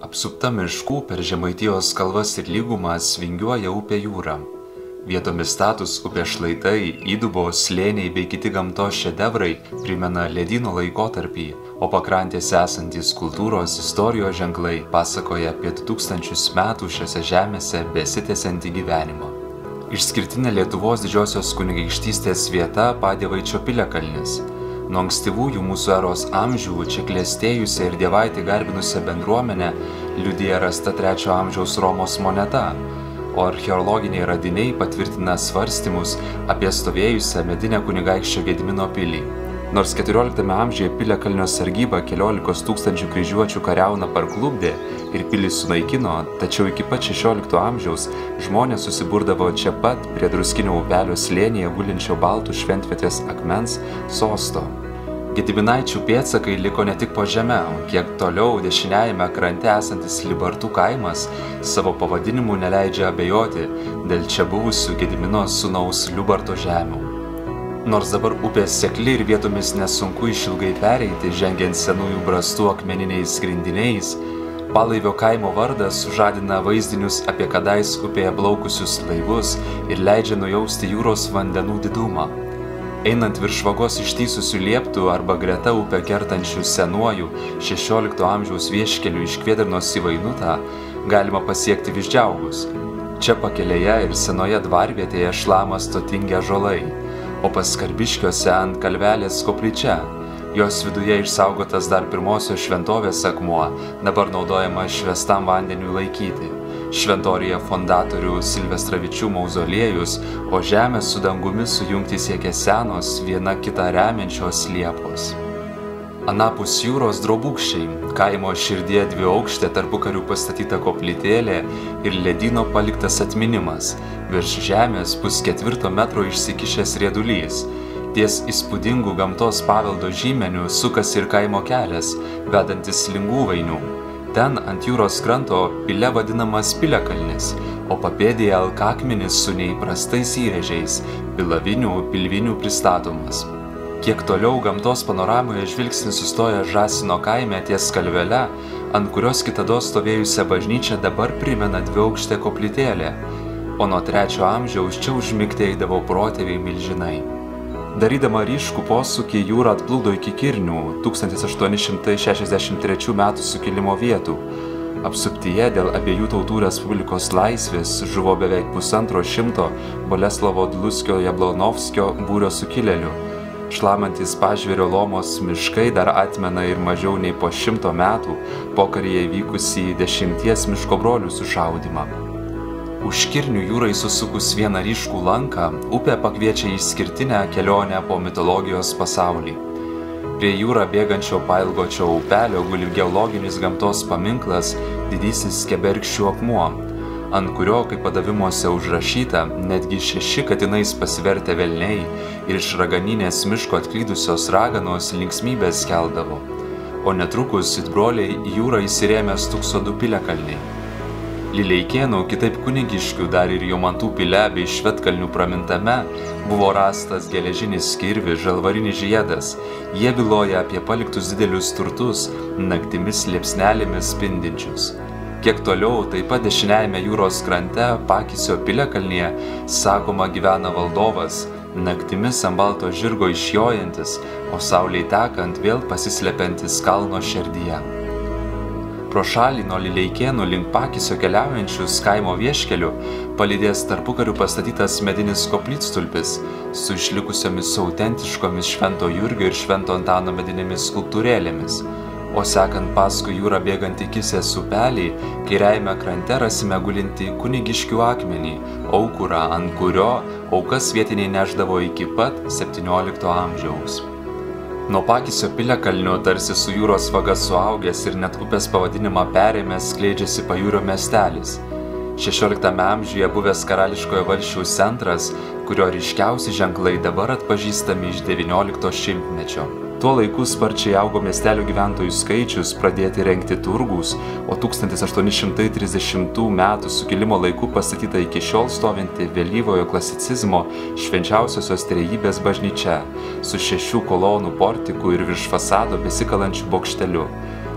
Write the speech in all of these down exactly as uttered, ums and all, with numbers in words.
Apsupta miškų per Žemaitijos kalvas ir lygumas vingiuoja upė Jūra. Vietomis status upės šlaitai, įdubos, slėniai bei kiti gamtos šedevrai primena ledyno laikotarpį, o pakrantėse esantys kultūros istorijos ženklai pasakoja apie du tūkstančius metų šiose žemėse besitęsiantį gyvenimą. Išskirtinė Lietuvos didžiosios kunigaikštystės vieta Padėvaičio piliakalnis. Nuo ankstyvųjų mūsų eros amžių čia klestėjusią ir dievaitį garbinusią bendruomenę liudija rasta trečio amžiaus Romos moneta, o archeologiniai radiniai patvirtina svarstymus apie stovėjusią medinę kunigaikščio Gedimino pilį. Nors keturioliktame amžiuje piliakalnio sargyba keliolikos tūkstančių kryžiuočių kariauną parklupdė ir pilį sunaikino, tačiau iki pat šešiolikto amžiaus žmonės susiburdavo čia pat prie Druskinio upelio slėnyje gulinčio baltų šventvietės akmens sosto. Gediminaičių pėdsakai liko ne tik po žeme, kiek toliau dešiniajame krante esantis Libartų kaimas savo pavadinimu neleidžia abejoti dėl čia buvusių Gedimino sūnaus Liubarto žemių. Nors dabar upės sekli ir vietomis nesunku išilgai pereiti, žengiant senųjų brastų akmeniniais grindiniais, Palaivio kaimo vardas sužadina vaizdinius apie kadais upėje plaukusius laivus ir leidžia nujausti jūros vandenų didumą. Einant virš vagos ištįsusių lieptų arba greta upę kertančių senuoju šešiolikto amžiaus vieškeliu iš Kviedrinos į Vainutą galima pasiekti Viždžiaugus. Čia pakelėje ir senoje dvarvietėje šlama stotingi ąžuolai, o Paskarbiškiuose ant kalvelės koplyčia. Jos viduje išsaugotas dar pirmosios šventovės akmuo, dabar naudojama švęstam vandeniui laikyti. Šventorijoje fondatorių Silvestravičių mauzoliejus, o žemę su dangumi sujungti siekia senos viena kitą remiančios liepos. Anapus jūros Drobūkščiai, kaimo širdyje dviaukštė tarpukariu pastatyta koplytėlė ir ledyno paliktas atminimas, virš žemės pusketvirto metro išsikišęs riedulys. Ties įspūdingų gamtos paveldo žymenių sukasi ir kaimo kelias, vedantis Lingūvainių. Ten ant jūros kranto pile vadinamas piliakalnis, o papėdėje alkakmenis su neįprastais įrėžiais, pilavinių, pilvinių pristatomas. Kiek toliau gamtos panoramoje žvilgsnis sustoja Žasino kaime ties kalvele, ant kurios kitados stovėjusią bažnyčią dabar primena dviaukštė koplytėlė, o nuo trečio amžiaus čia užmigti eidavo protėviai milžinai. Darydama ryškų posūkį jūra atplūdo iki Kirnių tūkstantis aštuoni šimtai šešiasdešimt trečių metų sukilimo vietų. Apsuptyje dėl abiejų tautų Respublikos laisvės žuvo beveik pusantro šimto Boleslavo Dluskio Jablonovskio būrio sukilėlių. Šlamantis Pažvėrio Lomos miškai dar atmena ir mažiau nei po šimto metų pokaryje įvykusį dešimties miško brolių sušaudymą. Už Kirnių jūrai susukus vieną ryškų lanką, upė pakviečia į išskirtinę kelionę po mitologijos pasaulį. Prie jūrą bėgančio pailgočio upelio guli geologinis gamtos paminklas didysis Kebergždžių akmuo, ant kurio, kaip padavimuose užrašyta, netgi šeši katinais pasivertę velniai ir iš raganinės miško atklydusios raganos linksmybės keldavo, o netrukus it broliai į jūrą įsirėmė stūkso du piliakalniai. Lileikėnų, kitaip Kunigiškių, dar ir Jomantų pile bei Švedkalnių pramintame buvo rastas geležinis kirvis, žalvarinis žiedas. Jie byloja apie paliktus didelius turtus, naktimis liepsnelėmis spindinčius. Kiek toliau, taip pat dešiniajame jūros krante, Pakisio piliakalnyje, sakoma gyvena valdovas, naktimis ant balto žirgo išjojantis, o saulei tekant vėl pasislepiantis kalno šerdyje. Pro šalį nuo Lileikėnų link Pakisio keliaujančius kaimo vieškeliu palydės tarpukariu pastatytas medinis koplytstulpis su išlikusiomis autentiškomis Švento Jurgio ir Švento Antano medinėmis skulptūrėlėmis, o sekant paskui jūrą bėgantį Kisės upelį, kairiajame krante rasime gulinti Kunigiškių akmenį, aukurą, ant kurio aukas vietiniai neždavo iki pat septyniolikto amžiaus. Nuo Pakisio piliakalnio tarsi su jūros vaga suaugęs ir net upės pavadinimą perėmęs skleidžiasi pajūrio miestelis. šešioliktame amžiuje buvęs karališkojo valsčiaus centras, kurio ryškiausi ženklai dabar atpažįstami iš devyniolikto šimtmečio. Tuo laiku sparčiai augo miestelio gyventojų skaičius, pradėti rengti turgūs, o tūkstantis aštuoni šimtai trisdešimtų metų sukilimo laiku pastatyta iki šiol stovinti vėlyvojo klasicizmo Švenčiausiosios Trejybės bažnyčia su šešių kolonų portiku ir virš fasado besikalančiu bokšteliu.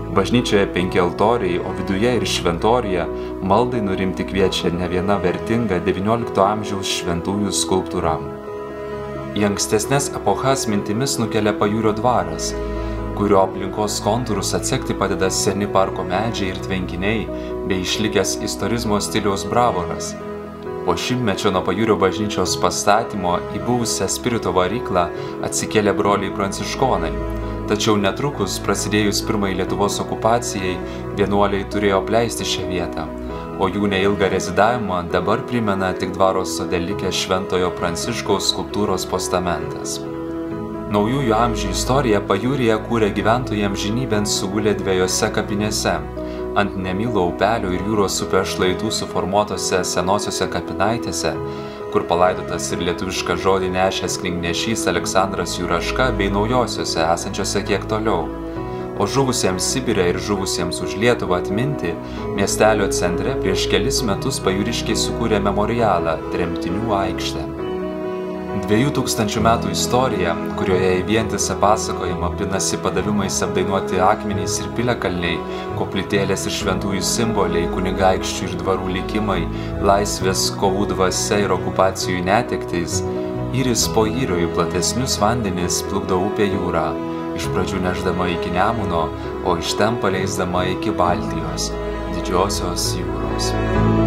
Bažnyčioje penki altoriai, o viduje ir šventorija maldai nurimti kviečia ne viena vertinga devyniolikto amžiaus šventųjų skulptūra. Į ankstesnės epochas mintimis nukelia Pajūrio dvaras, kurio aplinkos kontūrus atsekti padeda seni parko medžiai ir tvenkiniai bei išlikęs istorizmo stiliaus bravoras. Po šimtmečio nuo Pajūrio bažnyčios pastatymo į buvusią spirito varyklą atsikėlė broliai pranciškonai. Tačiau netrukus, prasidėjus pirmai Lietuvos okupacijai, vienuoliai turėjo apleisti šią vietą, o jų neilgą rezidavimą dabar primena tik dvaro sode likęs Šventojo Pranciškaus skulptūros postamentas. Naujųjų amžių istorija Pajūryje kūrė gyventojų amžinybėn sugulė dviejose kapinėse – ant Nemylo upelio ir jūros upės šlaitų suformuotose senosiose kapinaitėse, kur palaidotas ir lietuvišką žodį nešęs knygnešys Aleksandras Juraška, bei naujosiuose esančiose kiek toliau. O žuvusiems Sibire ir žuvusiems už Lietuvą atminti, miestelio centre prieš kelis metus pajūriškiai sukūrė memorialą Tremtinių aikštę. Dviejų tūkstančių metų istorija, kurioje į vientisą pasakojimą pinasi padavimais apdainuoti akmenys ir piliakalniai, koplytėlės ir šventųjų simboliai, kunigaikščių ir dvarų likimai, laisvės kovų dvasia ir okupacijų netektys, įris po įrio į platesnius vandenis plukdo upė Jūra, iš pradžių neždama iki Nemuno, o iš ten paleisdama iki Baltijos, Didžiosios jūros.